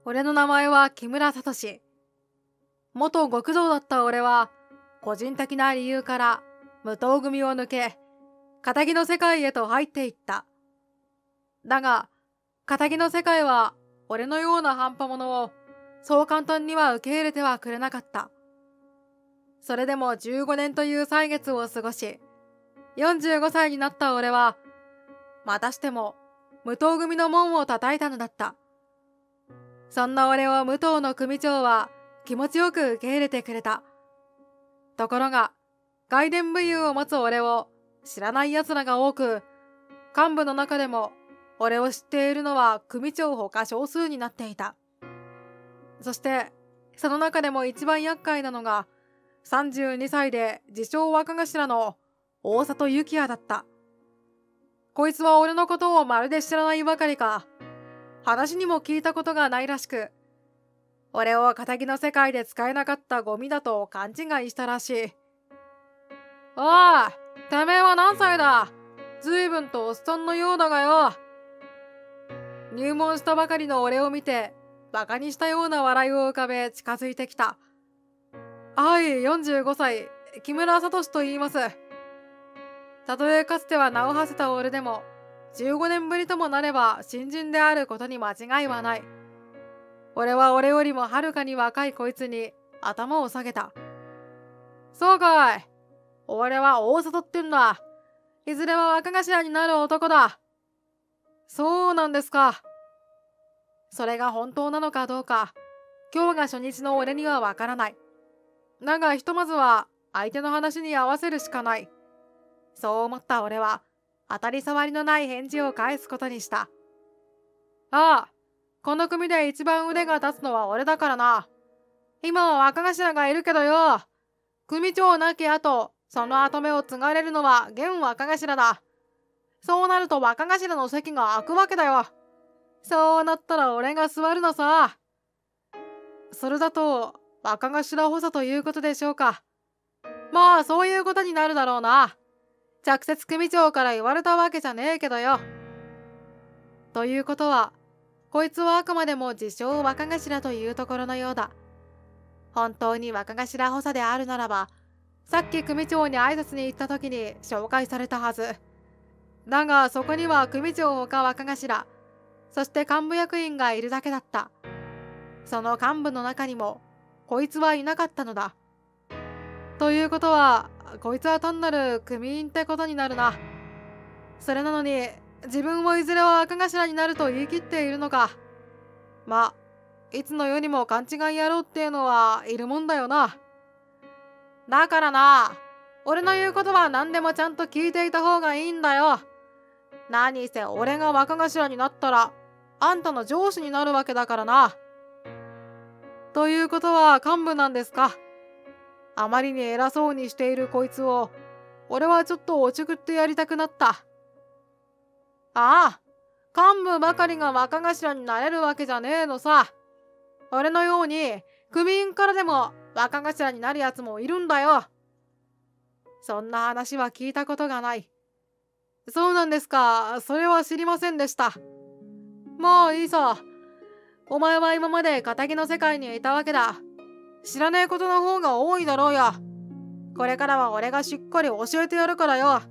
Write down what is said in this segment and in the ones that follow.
俺の名前は木村聡。元極道だった俺は、個人的な理由から無党組を抜け、仇の世界へと入っていった。だが、仇の世界は俺のような半端者をそう簡単には受け入れてはくれなかった。それでも15年という歳月を過ごし、45歳になった俺は、またしても無党組の門を叩いたのだった。そんな俺を武藤の組長は気持ちよく受け入れてくれた。ところが、外伝武勇を持つ俺を知らない奴らが多く、幹部の中でも俺を知っているのは組長ほか少数になっていた。そして、その中でも一番厄介なのが、32歳で自称若頭の大里幸也だった。こいつは俺のことをまるで知らないばかりか、話にも聞いたことがないらしく、俺を仇の世界で使えなかったゴミだと勘違いしたらしい。おい、てめえは何歳だ？随分とおっさんのようだがよ。入門したばかりの俺を見て、馬鹿にしたような笑いを浮かべ近づいてきた。はい、45歳、木村聡と言います。たとえかつては名を馳せた俺でも、15年ぶりともなれば新人であることに間違いはない。俺は俺よりもはるかに若いこいつに頭を下げた。そうかい。俺は大里ってんだ。いずれは若頭になる男だ。そうなんですか。それが本当なのかどうか、今日が初日の俺にはわからない。だがひとまずは相手の話に合わせるしかない。そう思った俺は、当たり障りのない返事を返すことにした。ああ、この組で一番腕が立つのは俺だからな。今は若頭がいるけどよ。組長なき後、その後目を継がれるのは現若頭だ。そうなると若頭の席が空くわけだよ。そうなったら俺が座るのさ。それだと若頭補佐ということでしょうか。まあそういうことになるだろうな。直接組長から言われたわけじゃねえけどよ。ということは、こいつはあくまでも自称若頭というところのようだ。本当に若頭補佐であるならば、さっき組長に挨拶に行った時に紹介されたはず。だがそこには組長ほか若頭、そして幹部役員がいるだけだった。その幹部の中にも、こいつはいなかったのだ。ということは、こいつは単なる組員ってことになるな。それなのに、自分もいずれは若頭になると言い切っているのか。まあ、いつの世にも勘違い野郎っていうのはいるもんだよな。だからな、俺の言うことは何でもちゃんと聞いていた方がいいんだよ。何せ俺が若頭になったら、あんたの上司になるわけだからな。ということは幹部なんですか。あまりに偉そうにしているこいつを、俺はちょっとおちょくってやりたくなった。ああ、幹部ばかりが若頭になれるわけじゃねえのさ。俺のように組員からでも若頭になるやつもいるんだよ。そんな話は聞いたことがない。そうなんですか。それは知りませんでした。もういいさ。お前は今まで仇の世界にいたわけだ。知らねえことの方が多いだろうよ。これからは俺がしっかり教えてやるからよ。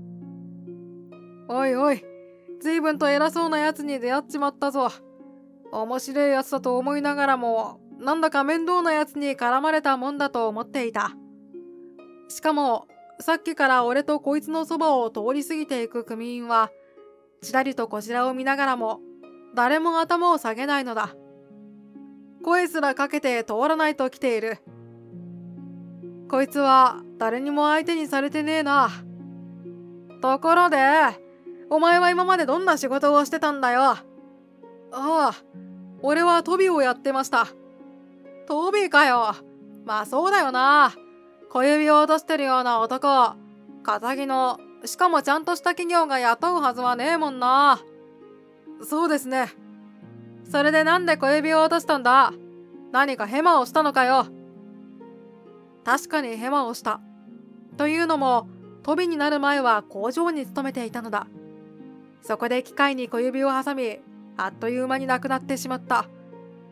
おいおい、随分と偉そうなやつに出会っちまったぞ。面白いやつだと思いながらも、なんだか面倒なやつに絡まれたもんだと思っていた。しかも、さっきから俺とこいつのそばを通り過ぎていく組員は、ちらりとこちらを見ながらも、誰も頭を下げないのだ。声すらかけて通らないと来ている。こいつは誰にも相手にされてねえな。ところで、お前は今までどんな仕事をしてたんだよ。ああ、俺はトビをやってました。トビかよ。まあそうだよな。小指を落としてるような男、仇の、しかもちゃんとした企業が雇うはずはねえもんな。そうですね。それでなんで小指を落としたんだ？何かヘマをしたのかよ。確かにヘマをした。というのも、トビになる前は工場に勤めていたのだ。そこで機械に小指を挟み、あっという間に亡くなってしまった。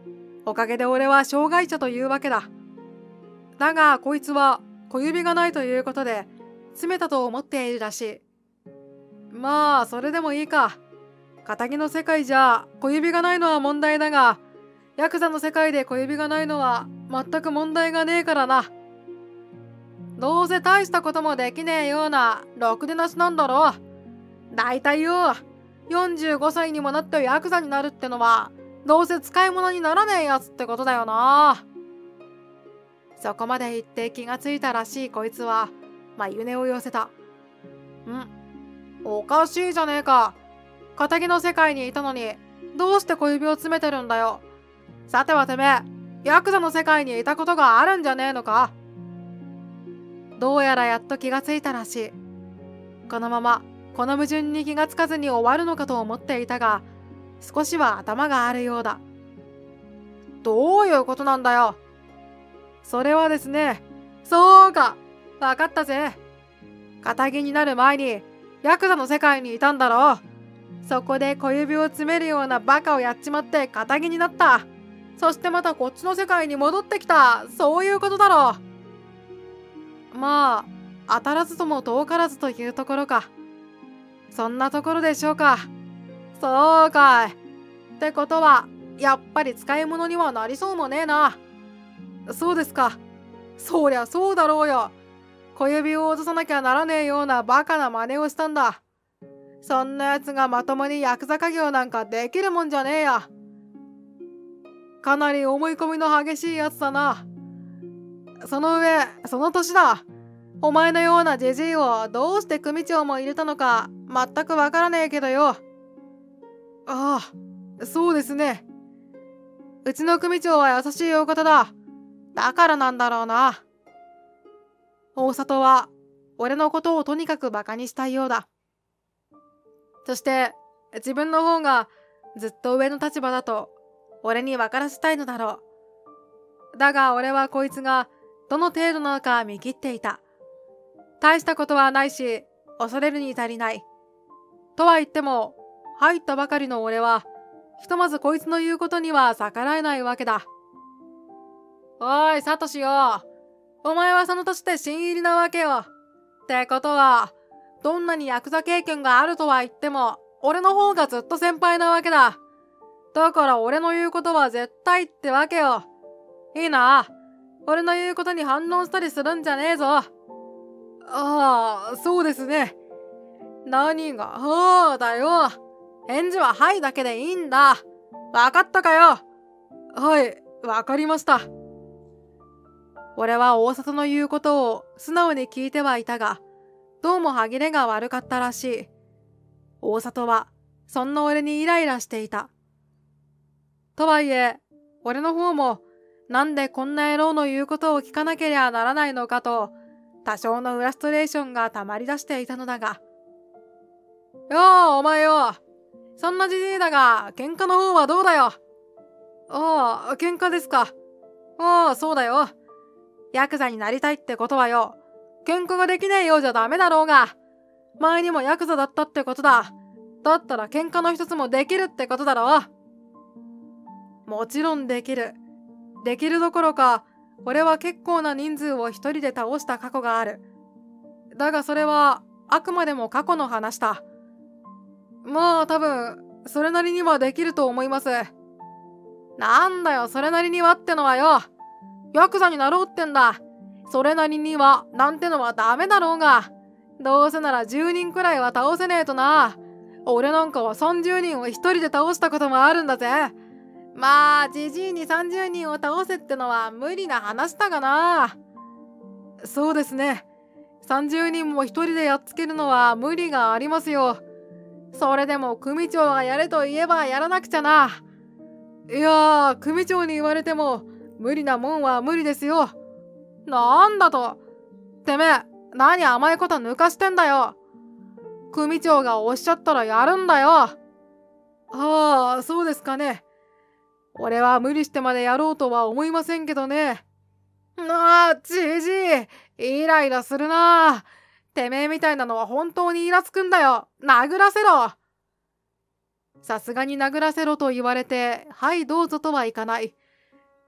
おかげで俺は障害者というわけだ。だがこいつは小指がないということで詰めたと思っているらしい。まあそれでもいいか。仇の世界じゃ小指がないのは問題だが、ヤクザの世界で小指がないのは全く問題がねえからな。どうせ大したこともできねえようなろくでなしなんだろう。だいたいよ、45歳にもなってヤクザになるってのはどうせ使い物にならねえやつってことだよな。そこまで言って気がついたらしいこいつは眉根を寄せた。おかしいじゃねえか。仇の世界にいたのにどうして小指を詰めてるんだよ。さてはてめえ、ヤクザの世界にいたことがあるんじゃねえのか。どうやらやっと気がついたらしい。このままこの矛盾に気がつかずに終わるのかと思っていたが、少しは頭があるようだ。どういうことなんだよ。それはですね、そうか、わかったぜ。仇になる前にヤクザの世界にいたんだろう。そこで小指を詰めるようなバカをやっちまって仇になった。そしてまたこっちの世界に戻ってきた。そういうことだろう。まあ当たらずとも遠からずというところか。そんなところでしょうか。そうかい。ってことはやっぱり使い物にはなりそうもねえな。そうですか。そりゃそうだろうよ。小指を落とさなきゃならねえようなバカな真似をしたんだ。そんなやつがまともにヤクザ稼業なんかできるもんじゃねえや。かなり思い込みの激しいやつだな。その上、その年だ。お前のようなジジイをどうして組長も入れたのか全くわからねえけどよ。ああ、そうですね。うちの組長は優しいお方だ。だからなんだろうな。大里は俺のことをとにかくバカにしたいようだ。そして自分の方がずっと上の立場だと俺に分からせたいのだろう。だが俺はこいつがどの程度なのか見切っていた。大したことはないし恐れるに足りない。とは言っても入ったばかりの俺はひとまずこいつの言うことには逆らえないわけだ。おいサトシよ、お前はその年で新入りなわけよ。ってことはどんなにヤクザ経験があるとは言っても俺の方がずっと先輩なわけだ。だから俺の言うことは絶対ってわけよ。いいな。俺の言うことに反論したりするんじゃねえぞ。ああ、そうですね。何がああだよ。返事ははいだけでいいんだ。わかったかよ。はい、わかりました。俺は大里の言うことを素直に聞いてはいたが、どうも歯切れが悪かったらしい。大里はそんな俺にイライラしていた。とはいえ、俺の方もなんでこんな野郎の言うことを聞かなけりゃならないのかと、多少のフラストレーションがたまり出していたのだが。よーお前よ、そんなじじいだが喧嘩の方はどうだよ。ああ、喧嘩ですか。ああ、そうだよ。ヤクザになりたいってことはよ、喧嘩ができねえようじゃダメだろうが。前にもヤクザだったってことだ。だったら喧嘩の一つもできるってことだろ。もちろんできる。できるどころか、俺は結構な人数を一人で倒した過去がある。だがそれはあくまでも過去の話だ。まあ多分それなりにはできると思います。なんだよそれなりにはってのはよ。ヤクザになろうってんだ。それなりにはなんてのはダメだろうが。どうせなら10人くらいは倒せねえとな。俺なんかは30人を一人で倒したこともあるんだぜ。まあじじいに30人を倒せってのは無理な話だがな。そうですね。30人も一人でやっつけるのは無理がありますよ。それでも組長がやれと言えばやらなくちゃな。いやー、組長に言われても無理なもんは無理ですよ。なんだと。てめえ、何甘いこと抜かしてんだよ。組長がおっしゃったらやるんだよ。ああ、そうですかね。俺は無理してまでやろうとは思いませんけどね。ああ、じじい、イライラするな。てめえみたいなのは本当にイラつくんだよ。殴らせろ。さすがに殴らせろと言われて、はいどうぞとはいかない。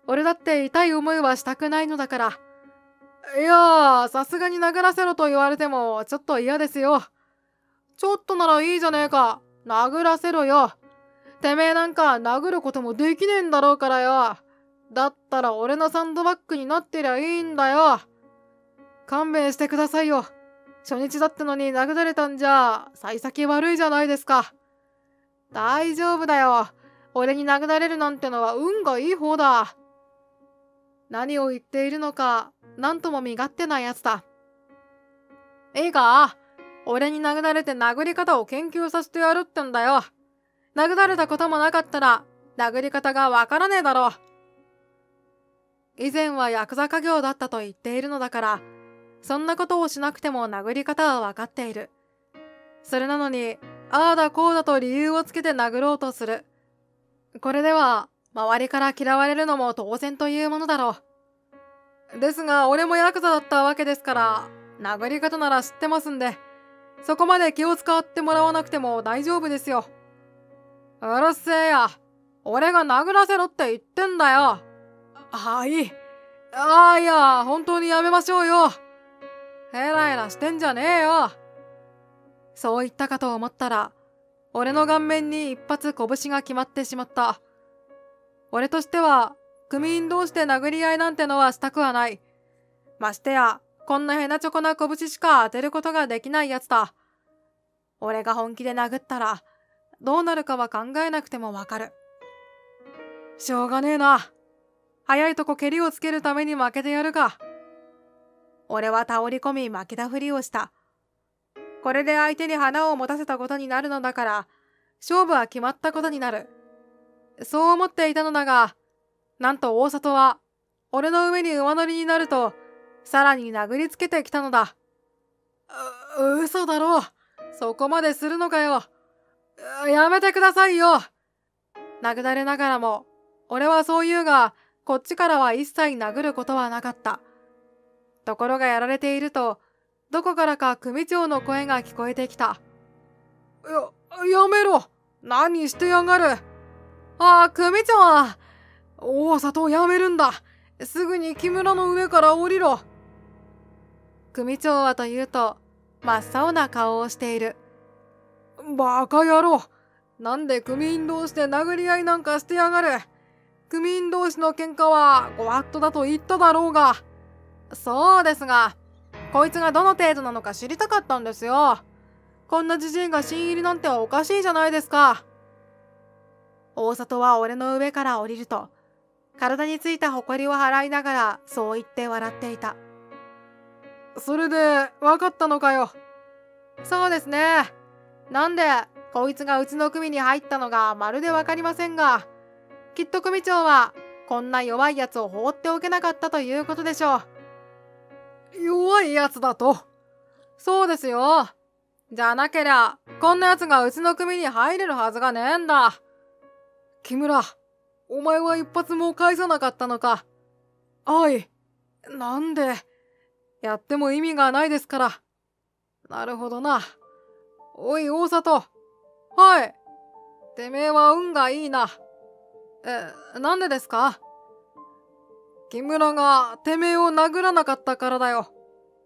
俺だって痛い思いはしたくないのだから。いやー、さすがに殴らせろと言われてもちょっと嫌ですよ。ちょっとならいいじゃねえか。殴らせろよ。てめえなんか殴ることもできねえんだろうからよ。だったら俺のサンドバッグになってりゃいいんだよ。勘弁してくださいよ。初日だったのに殴られたんじゃ幸先悪いじゃないですか。大丈夫だよ。俺に殴られるなんてのは運がいい方だ。何を言っているのか、なんとも身勝手なやつだ。いいか、俺に殴られて殴り方を研究させてやるってんだよ。殴られたこともなかったら、殴り方がわからねえだろう。以前はヤクザ家業だったと言っているのだから、そんなことをしなくても殴り方はわかっている。それなのに、ああだこうだと理由をつけて殴ろうとする。これでは、周りから嫌われるのも当然というものだろう。ですが、俺もヤクザだったわけですから、殴り方なら知ってますんで、そこまで気を使ってもらわなくても大丈夫ですよ。うるせえや。俺が殴らせろって言ってんだよ。はい。いや、本当にやめましょうよ。ヘラヘラしてんじゃねえよ。そう言ったかと思ったら、俺の顔面に一発拳が決まってしまった。俺としては、組員同士で殴り合いなんてのはしたくはない。ましてや、こんなヘナチョコな拳しか当てることができないやつだ。俺が本気で殴ったら、どうなるかは考えなくてもわかる。しょうがねえな。早いとこ蹴りをつけるために負けてやるか。俺は倒り込み負けたふりをした。これで相手に花を持たせたことになるのだから、勝負は決まったことになる。そう思っていたのだが、なんと大里は、俺の上に馬乗りになると、さらに殴りつけてきたのだ。嘘だろう。そこまでするのかよ。やめてくださいよ。殴られながらも、俺はそう言うが、こっちからは一切殴ることはなかった。ところがやられていると、どこからか組長の声が聞こえてきた。やめろ。何してやがる。組長は、大里をやめるんだ。すぐに木村の上から降りろ。組長はというと、真っ青な顔をしている。バカ野郎。なんで組員同士で殴り合いなんかしてやがる。組員同士の喧嘩はご法度だと言っただろうが。そうですが、こいつがどの程度なのか知りたかったんですよ。こんなじじいが新入りなんておかしいじゃないですか。大里は俺の上から降りると、体についた埃を払いながらそう言って笑っていた。それで分かったのかよ。そうですね。なんでこいつがうちの組に入ったのがまるで分かりませんが、きっと組長はこんな弱いやつを放っておけなかったということでしょう。弱いやつだと。そうですよ。じゃなけりゃこんなやつがうちの組に入れるはずがねえんだ。木村、お前は一発も返さなかったのか。はい。なんで、やっても意味がないですから。なるほどな。おい、大里。はい。てめえは運がいいな。なんでですか？木村がてめえを殴らなかったからだよ。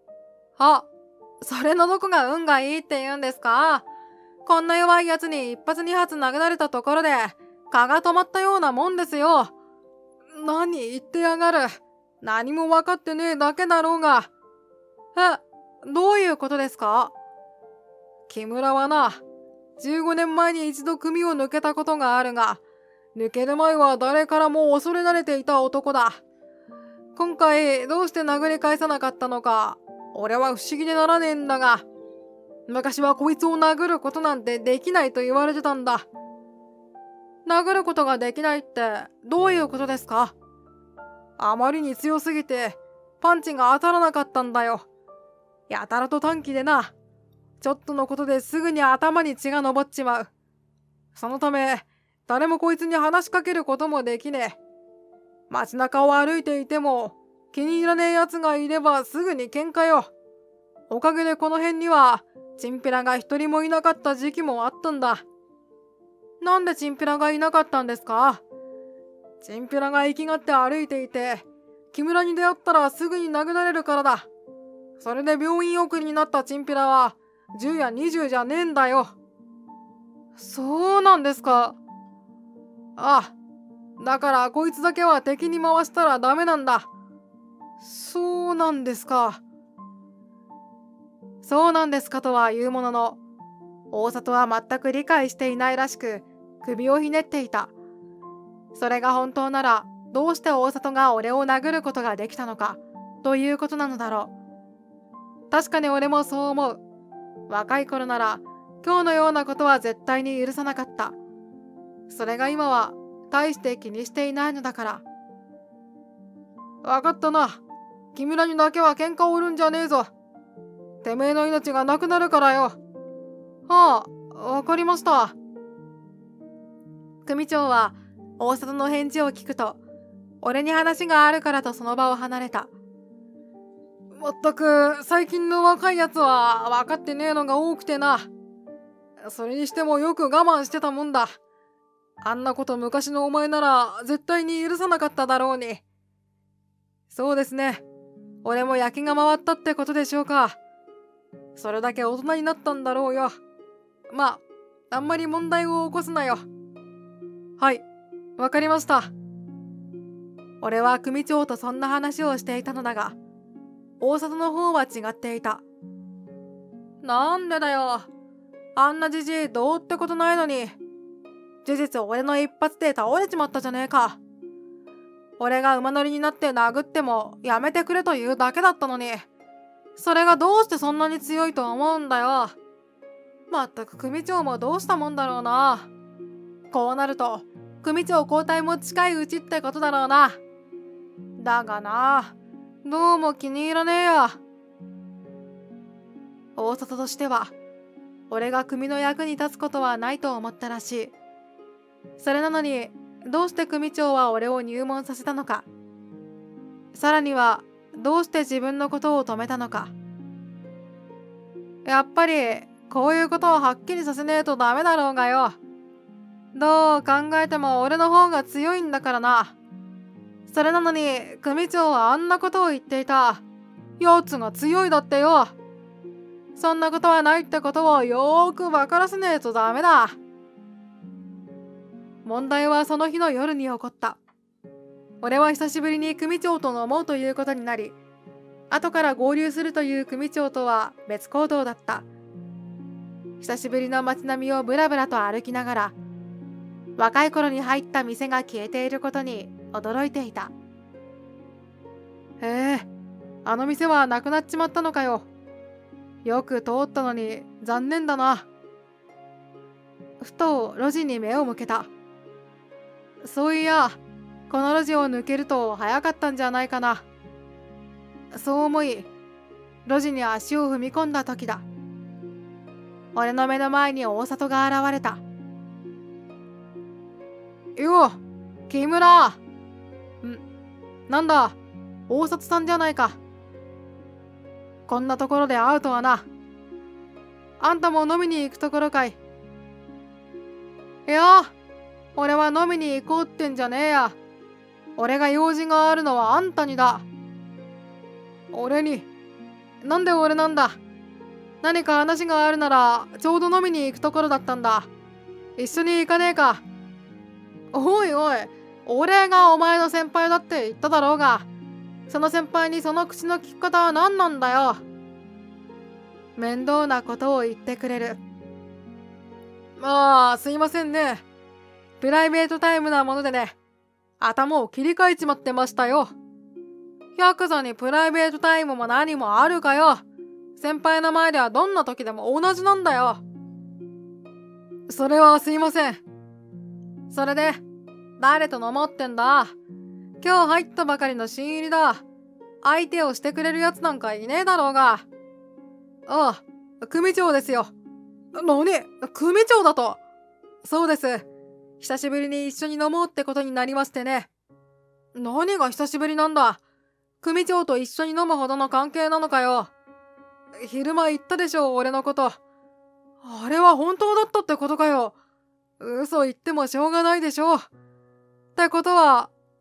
それのどこが運がいいって言うんですか？こんな弱いやつに一発二発殴られたところで、蚊が止まったようなもんですよ。何言ってやがる。何も分かってねえだけだろうが。どういうことですか？木村はな、15年前に一度組を抜けたことがあるが、抜ける前は誰からも恐れられていた男だ。今回どうして殴り返さなかったのか、俺は不思議でならねえんだが、昔はこいつを殴ることなんてできないと言われてたんだ。殴ることができないってどういうことですか？あまりに強すぎてパンチが当たらなかったんだよ。やたらと短気でな。ちょっとのことですぐに頭に血が上っちまう。そのため誰もこいつに話しかけることもできねえ。街中を歩いていても気に入らねえやつがいればすぐに喧嘩よ。おかげでこの辺にはチンピラが一人もいなかった時期もあったんだ。なんでチンピラがいなかったんですか？ チンピラが生きがって歩いていて、木村に出会ったらすぐに殴られるからだ。それで病院送りになったチンピラは10や20じゃねえんだよ。そうなんですか。ああ、だからこいつだけは敵に回したらダメなんだ。そうなんですか。そうなんですかとは言うものの、大里は全く理解していないらしく、首をひねっていた。それが本当なら、どうして大里が俺を殴ることができたのか、ということなのだろう。確かに俺もそう思う。若い頃なら、今日のようなことは絶対に許さなかった。それが今は、大して気にしていないのだから。わかったな。木村にだけは喧嘩を売るんじゃねえぞ。てめえの命がなくなるからよ。はあ、わかりました。組長は大里の返事を聞くと、俺に話があるからとその場を離れた。まったく最近の若いやつは分かってねえのが多くてな。それにしてもよく我慢してたもんだ。あんなこと昔のお前なら絶対に許さなかっただろうに。そうですね。俺も焼きが回ったってことでしょうか。それだけ大人になったんだろうよ。まあ、あんまり問題を起こすなよ。はい、わかりました。俺は組長とそんな話をしていたのだが、大里の方は違っていた。なんでだよ。あんなじじいどうってことないのに。事実俺の一発で倒れちまったじゃねえか。俺が馬乗りになって殴ってもやめてくれというだけだったのに。それがどうしてそんなに強いと思うんだよ。まったく組長もどうしたもんだろうな。こうなると組長交代も近いうちってことだろうな。だがな、どうも気に入らねえや。大里としては俺が組の役に立つことはないと思ったらしい。それなのにどうして組長は俺を入門させたのか。さらにはどうして自分のことを止めたのか。やっぱりこういうことをはっきりさせねえとダメだろうがよ。どう考えても俺の方が強いんだからな。それなのに組長はあんなことを言っていた。やつが強いだってよ。そんなことはないってことをよーく分からせねえとダメだ。問題はその日の夜に起こった。俺は久しぶりに組長と飲もうということになり、後から合流するという組長とは別行動だった。久しぶりの街並みをブラブラと歩きながら、若い頃に入った店が消えていることに驚いていた。へえ、あの店はなくなっちまったのかよ。よく通ったのに残念だな。ふと路地に目を向けた。そういや、この路地を抜けると早かったんじゃないかな。そう思い、路地に足を踏み込んだ時だ。俺の目の前に大里が現れた。よう、木村。なんだ、大里さんじゃないか。こんなところで会うとはな。あんたも飲みに行くところかい。いや、俺は飲みに行こうってんじゃねえや。俺が用事があるのはあんたにだ。俺に？なんで俺なんだ。何か話があるならちょうど飲みに行くところだったんだ。一緒に行かねえか。おいおい、俺がお前の先輩だって言っただろうが、その先輩にその口の利き方は何なんだよ。面倒なことを言ってくれる。まあすいませんね。プライベートタイムなものでね、頭を切り替えちまってましたよ。ヤクザにプライベートタイムも何もあるかよ。先輩の前ではどんな時でも同じなんだよ。それはすいません。それで誰と飲もうってんだ。今日入ったばかりの新入りだ。相手をしてくれるやつなんかいねえだろうが。ああ、組長ですよ。何？組長だと？そうです。久しぶりに一緒に飲もうってことになりましてね。何が久しぶりなんだ。組長と一緒に飲むほどの関係なのかよ。昼間言ったでしょ、俺のこと。あれは本当だったってことかよ。嘘言ってもしょうがないでしょ。ってことは、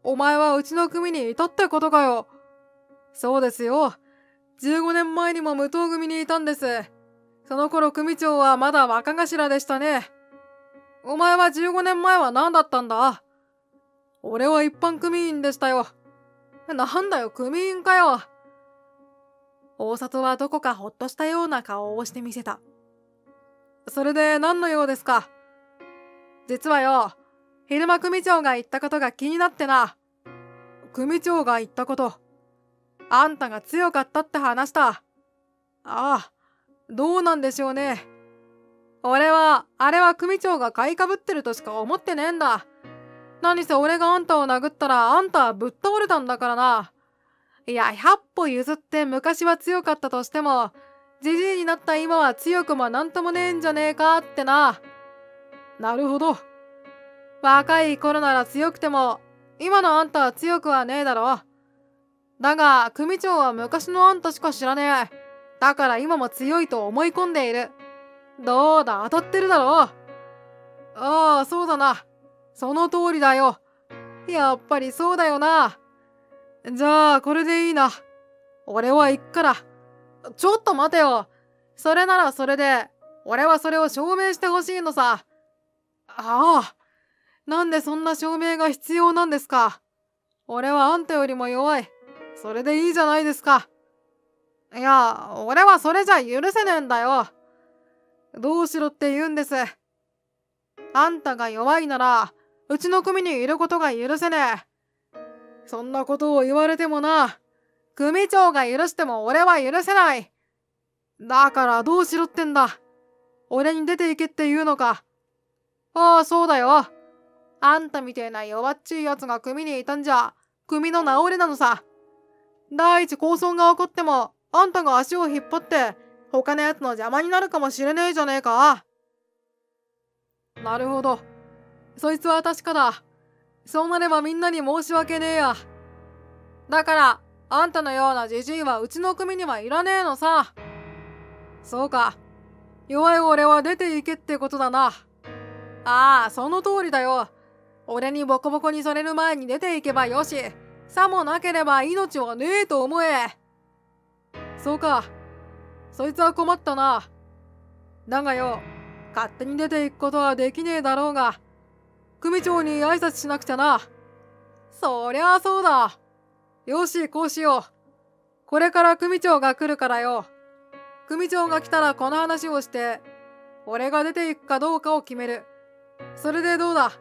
お前はうちの組にいたってことかよ。そうですよ。15年前にも武藤組にいたんです。その頃組長はまだ若頭でしたね。お前は15年前は何だったんだ？俺は一般組員でしたよ。なんだよ、組員かよ。大里はどこかほっとしたような顔をしてみせた。それで何の用ですか？実はよ、昼間組長が言ったことが気になってな。組長が言ったこと。あんたが強かったって話した。ああ、どうなんでしょうね。俺は、あれは組長が買いかぶってるとしか思ってねえんだ。何せ俺があんたを殴ったらあんたはぶっ倒れたんだからな。いや、100歩譲って昔は強かったとしても、じじいになった今は強くもなんともねえんじゃねえかってな。なるほど。若い頃なら強くても、今のあんたは強くはねえだろ。だが、組長は昔のあんたしか知らねえ。だから今も強いと思い込んでいる。どうだ、当たってるだろ。ああ、そうだな。その通りだよ。やっぱりそうだよな。じゃあ、これでいいな。俺は行くから。ちょっと待てよ。それならそれで、俺はそれを証明してほしいのさ。ああ、なんでそんな証明が必要なんですか。俺はあんたよりも弱い。それでいいじゃないですか。いや、俺はそれじゃ許せねえんだよ。どうしろって言うんです。あんたが弱いなら、うちの組にいることが許せねえ。そんなことを言われてもな。組長が許しても俺は許せない。だからどうしろってんだ。俺に出て行けって言うのか。ああ、そうだよ。あんたみてえな弱っちいやつが組にいたんじゃ、組の治りなのさ。第一抗争が起こっても、あんたが足を引っ張って、他のやつの邪魔になるかもしれねえじゃねえか。なるほど。そいつは確かだ。そうなればみんなに申し訳ねえや。だから、あんたのようなじじいはうちの組にはいらねえのさ。そうか。弱い俺は出ていけってことだな。ああ、その通りだよ。俺にボコボコにされる前に出ていけばよし。さもなければ命はねえと思え。そうか。そいつは困ったな。だがよ、勝手に出ていくことはできねえだろうが、組長に挨拶しなくちゃな。そりゃあそうだ。よし、こうしよう。これから組長が来るからよ。組長が来たらこの話をして、俺が出ていくかどうかを決める。それでどうだ？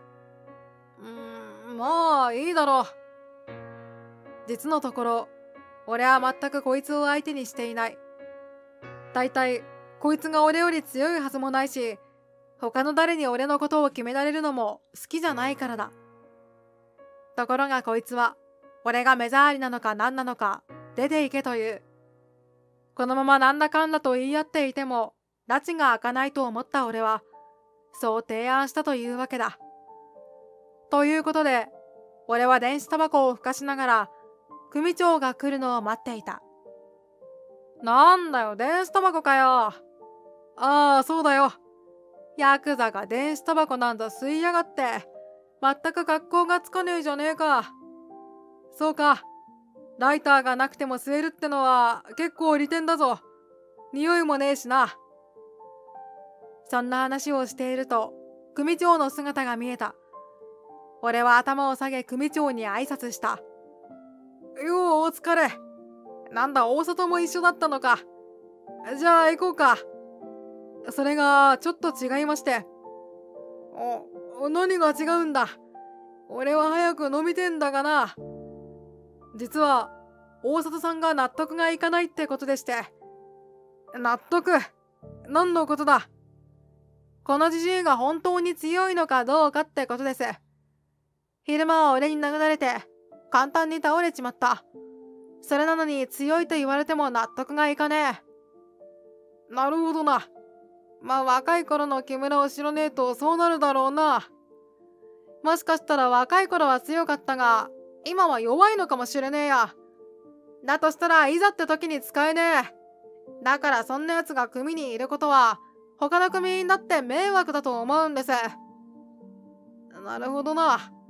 まあいいだろう。実のところ、俺は全くこいつを相手にしていない。だいたい、こいつが俺より強いはずもないし、他の誰に俺のことを決められるのも好きじゃないからだ。ところがこいつは、俺が目障りなのか何なのか、出ていけという。このままなんだかんだと言い合っていても、拉致が開かないと思った俺は、そう提案したというわけだ。ということで、俺は電子タバコをふかしながら、組長が来るのを待っていた。なんだよ、電子タバコかよ。ああ、そうだよ。ヤクザが電子タバコなんざ吸いやがって、全く格好がつかねえじゃねえか。そうか。ライターがなくても吸えるってのは結構利点だぞ。匂いもねえしな。そんな話をしていると、組長の姿が見えた。俺は頭を下げ組長に挨拶した。よう、お疲れ。なんだ、大里も一緒だったのか。じゃあ行こうか。それが、ちょっと違いまして。何が違うんだ。俺は早く飲みてんだがな。実は、大里さんが納得がいかないってことでして。納得？何のことだ。このじじいが本当に強いのかどうかってことです。昼間は俺に殴られて、簡単に倒れちまった。それなのに強いと言われても納得がいかねえ。なるほどな。まあ若い頃の木村を知らねえとそうなるだろうな。もしかしたら若い頃は強かったが、今は弱いのかもしれねえや。だとしたらいざって時に使えねえ。だからそんな奴が組にいることは、他の組員だって迷惑だと思うんです。なるほどな。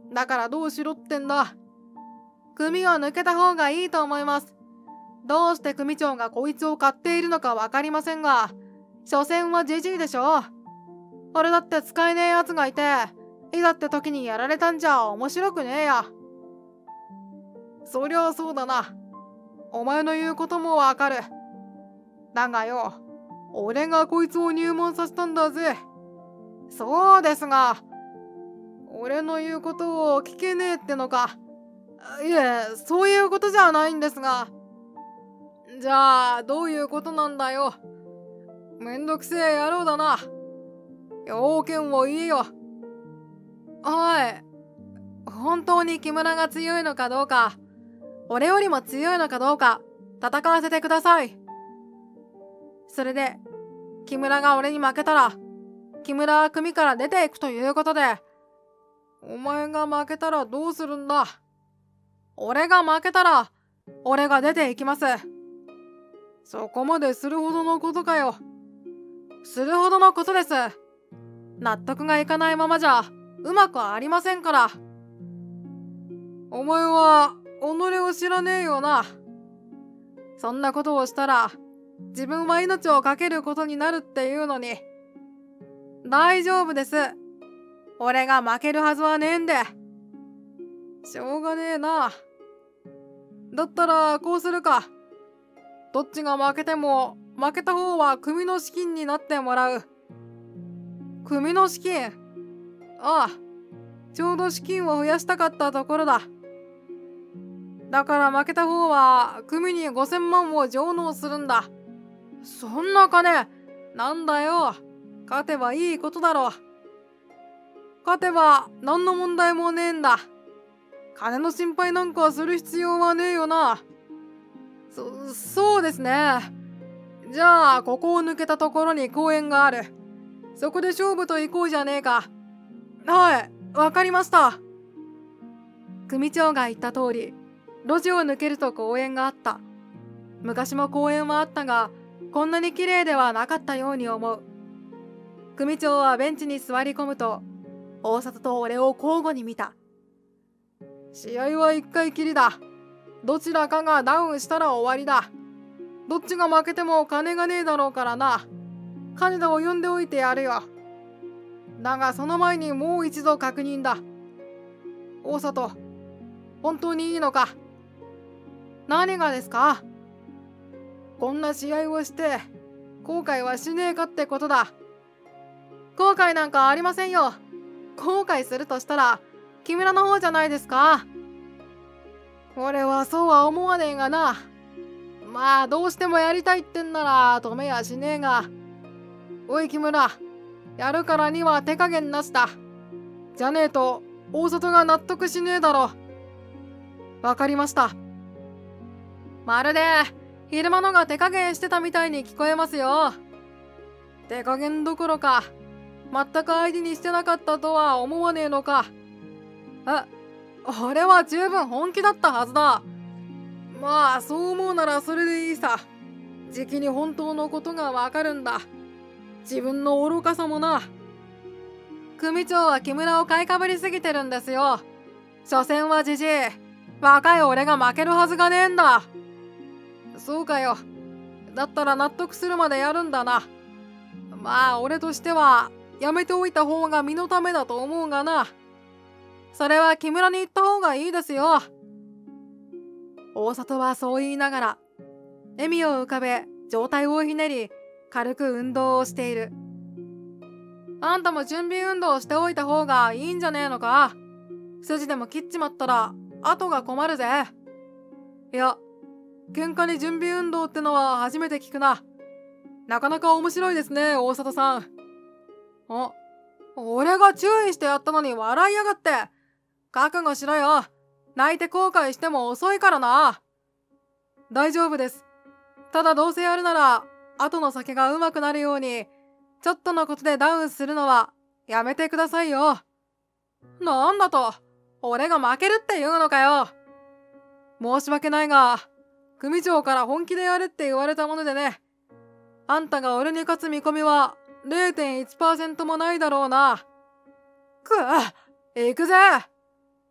だからどうしろってんだ。組を抜けた方がいいと思います。どうして組長がこいつを買っているのかわかりませんが、所詮はジジイでしょ。俺だって使えねえやつがいて、いざって時にやられたんじゃ面白くねえや。そりゃそうだな。お前の言うこともわかる。だがよ、俺がこいつを入門させたんだぜ。そうですが、俺の言うことを聞けねえってのか。いえ、そういうことじゃないんですが。じゃあ、どういうことなんだよ。めんどくせえ野郎だな。要件を言えよ。はい。本当に木村が強いのかどうか、俺よりも強いのかどうか、戦わせてください。それで、木村が俺に負けたら、木村は組から出ていくということで、お前が負けたらどうするんだ。俺が負けたら、俺が出ていきます。そこまでするほどのことかよ。するほどのことです。納得がいかないままじゃ、うまくありませんから。お前は、己を知らねえよな。そんなことをしたら、自分は命を懸けることになるっていうのに。大丈夫です。俺が負けるはずはねえんで。しょうがねえな。だったらこうするか。どっちが負けても負けた方は組の資金になってもらう。組の資金。ああ、ちょうど資金を増やしたかったところだ。だから負けた方は組に5000万を上納するんだ。そんな金、なんだよ。勝てばいいことだろう。勝てば何の問題もねえんだ。金の心配なんかする必要はねえよな。そうですね。じゃあ、ここを抜けたところに公園がある。そこで勝負と行こうじゃねえか。はい、わかりました。組長が言った通り、路地を抜けると公園があった。昔も公園はあったが、こんなに綺麗ではなかったように思う。組長はベンチに座り込むと、大里と俺を交互に見た。試合は1回きりだ。どちらかがダウンしたら終わりだ。どっちが負けても金がねえだろうからな。金田を呼んでおいてやるよ。だがその前にもう一度確認だ。大里、本当にいいのか。何がですか。こんな試合をして後悔はしねえかってことだ。後悔なんかありませんよ。後悔するとしたら木村の方じゃないですか。俺はそうは思わねえがな。まあどうしてもやりたいってんなら止めやしねえが。おい木村、やるからには手加減なしだ。じゃねえと大外が納得しねえだろ。わかりました。まるで昼間のが手加減してたみたいに聞こえますよ。手加減どころか全く相手にしてなかったとは思わねえのか。俺は十分本気だったはずだ。まあそう思うならそれでいいさ。じきに本当のことがわかるんだ。自分の愚かさもな。組長は木村を買いかぶりすぎてるんですよ。所詮はじじい。若い俺が負けるはずがねえんだ。そうかよ。だったら納得するまでやるんだな。まあ俺としてはやめておいた方が身のためだと思うがな。それは木村に言った方がいいですよ。大里はそう言いながら笑みを浮かべ上体をひねり軽く運動をしている。あんたも準備運動をしておいた方がいいんじゃねえのか。筋でも切っちまったら後が困るぜ。いや、喧嘩に準備運動ってのは初めて聞くな。なかなか面白いですね、大里さん。俺が注意してやったのに笑いやがって。覚悟しろよ。泣いて後悔しても遅いからな。大丈夫です。ただどうせやるなら後の酒がうまくなるようにちょっとのことでダウンするのはやめてくださいよ。なんだと、俺が負けるって言うのかよ。申し訳ないが組長から本気でやるって言われたものでね。あんたが俺に勝つ見込みは 0.1% もないだろうな。行くぜ。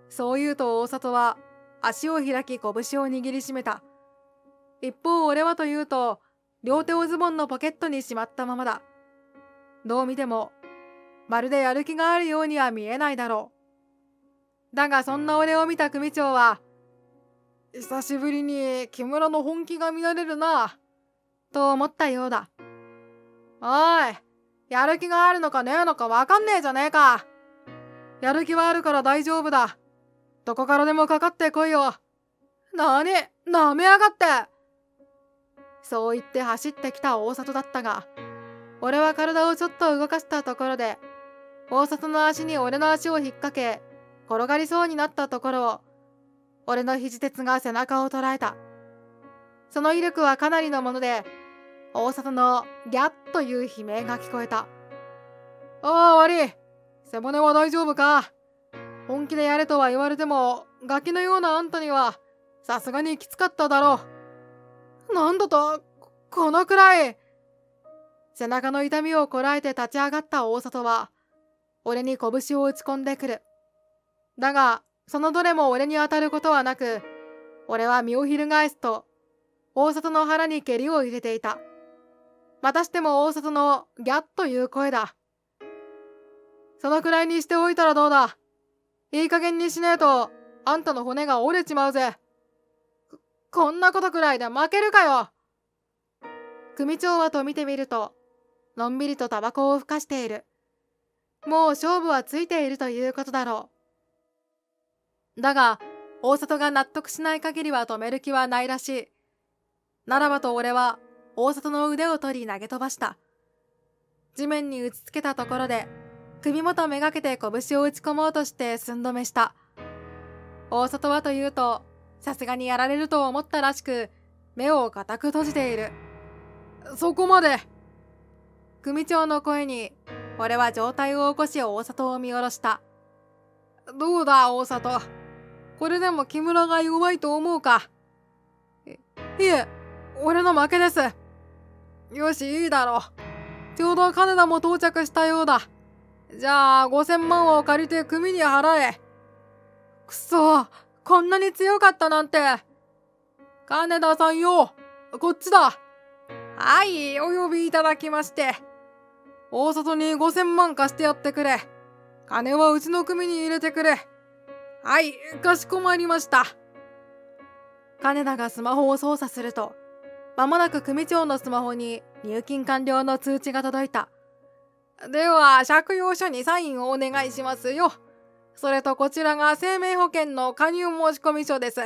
そう言うと大里は足を開き拳を握りしめた。一方俺はというと、両手をズボンのポケットにしまったままだ。どう見てもまるでやる気があるようには見えないだろう。だがそんな俺を見た組長は、久しぶりに木村の本気が見られるなと思ったようだ。おい、やる気があるのかねえのかわかんねえじゃねえか。やる気はあるから大丈夫だ。どこからでもかかってこいよ。なに、なめやがって。そう言って走ってきた大里だったが、俺は体をちょっと動かしたところで、大里の足に俺の足を引っ掛け、転がりそうになったところを、俺の肘鉄が背中を捉えた。その威力はかなりのもので、大里のギャッという悲鳴が聞こえた。ああ、悪い。背骨は大丈夫か。本気でやれとは言われても、ガキのようなあんたには、さすがにきつかっただろう。なんだと、このくらい。背中の痛みをこらえて立ち上がった大里は、俺に拳を打ち込んでくる。だが、そのどれも俺に当たることはなく、俺は身を翻すと、大里の腹に蹴りを入れていた。またしても大里のギャッという声だ。そのくらいにしておいたらどうだ。いい加減にしねえと、あんたの骨が折れちまうぜ。こんなことくらいで負けるかよ。組長はと見てみると、のんびりとタバコをふかしている。もう勝負はついているということだろう。だが、大里が納得しない限りは止める気はないらしい。ならばと俺は、大里の腕を取り投げ飛ばした。地面に打ちつけたところで、首元めがけて拳を打ち込もうとして寸止めした。大里はというと、さすがにやられると思ったらしく、目を固く閉じている。そこまで。組長の声に、俺は上体を起こし大里を見下ろした。どうだ大里。これでも木村が弱いと思うか。いえ、俺の負けです。よし、いいだろう。ちょうど金田も到着したようだ。じゃあ、5000万を借りて組に払え。くそ、こんなに強かったなんて。金田さんよ、こっちだ。はい、お呼びいただきまして。大里に5000万貸してやってくれ。金はうちの組に入れてくれ。はい、かしこまりました。金田がスマホを操作すると、まもなく組長のスマホに入金完了の通知が届いた。では、借用書にサインをお願いしますよ。それとこちらが生命保険の加入申込書です。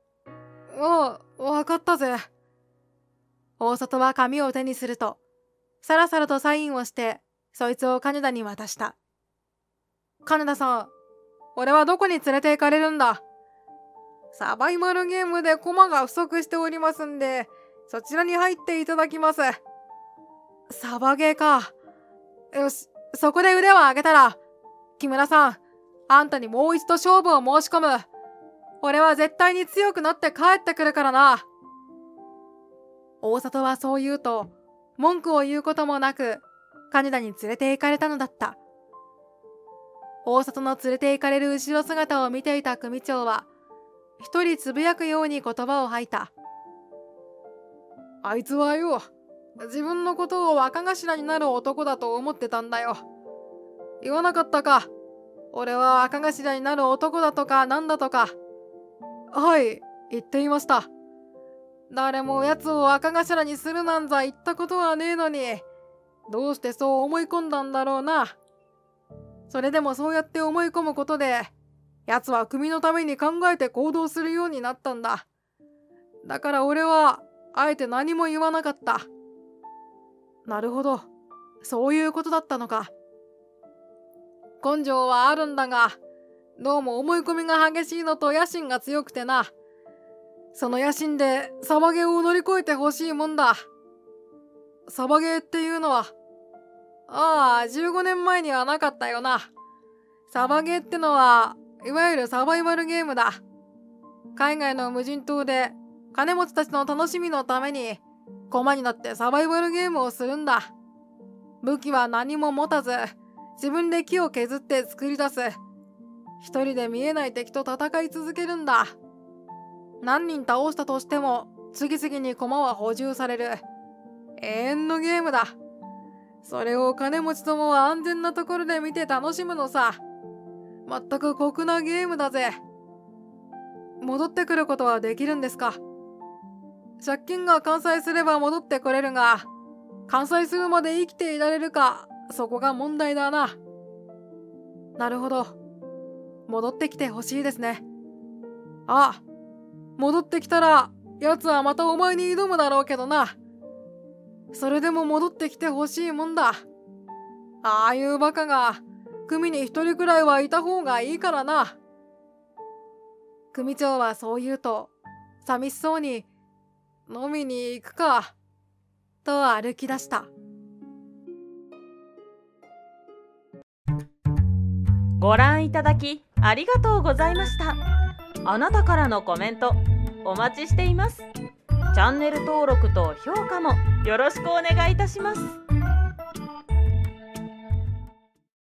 わかったぜ。大里は紙を手にすると、さらさらとサインをして、そいつを金田に渡した。金田さん、俺はどこに連れて行かれるんだ。サバイバルゲームで駒が不足しておりますんで、そちらに入っていただきます。サバゲーか。よし、そこで腕を上げたら、木村さん、あんたにもう一度勝負を申し込む。俺は絶対に強くなって帰ってくるからな。大里はそう言うと、文句を言うこともなく、金田に連れて行かれたのだった。大里の連れて行かれる後ろ姿を見ていた組長は、一人つぶやくように言葉を吐いた。あいつはよ、自分のことを若頭になる男だと思ってたんだよ。言わなかったか。俺は若頭になる男だとかなんだとか。はい、言っていました。誰も奴を若頭にするなんざ言ったことはねえのに、どうしてそう思い込んだんだろうな。それでもそうやって思い込むことで、奴は組のために考えて行動するようになったんだ。だから俺は、あえて何も言わなかった。なるほど。そういうことだったのか。根性はあるんだが、どうも思い込みが激しいのと野心が強くてな。その野心でサバゲーを乗り越えてほしいもんだ。サバゲーっていうのは、ああ、15年前にはなかったよな。サバゲーってのは、いわゆるサバイバルゲームだ。海外の無人島で、金持ちたちの楽しみのために、駒になってサバイバルゲームをするんだ。武器は何も持たず、自分で木を削って作り出す。 一人で見えない敵と戦い続けるんだ。何人倒したとしても次々に駒は補充される永遠のゲームだ。それを金持ちどもは安全なところで見て楽しむのさ。全く酷なゲームだぜ。戻ってくることはできるんですか？借金が完済すれば戻ってこれるが、完済するまで生きていられるか、そこが問題だな。なるほど。戻ってきてほしいですね。ああ、戻ってきたら奴はまたお前に挑むだろうけどな。それでも戻ってきてほしいもんだ。ああいうバカが組に一人くらいはいた方がいいからな。組長はそう言うと寂しそうに飲みに行くかと歩き出した。 ご覧いただきありがとうございました。あなたからのコメントお待ちしています。チャンネル登録と評価もよろしくお願いいたします。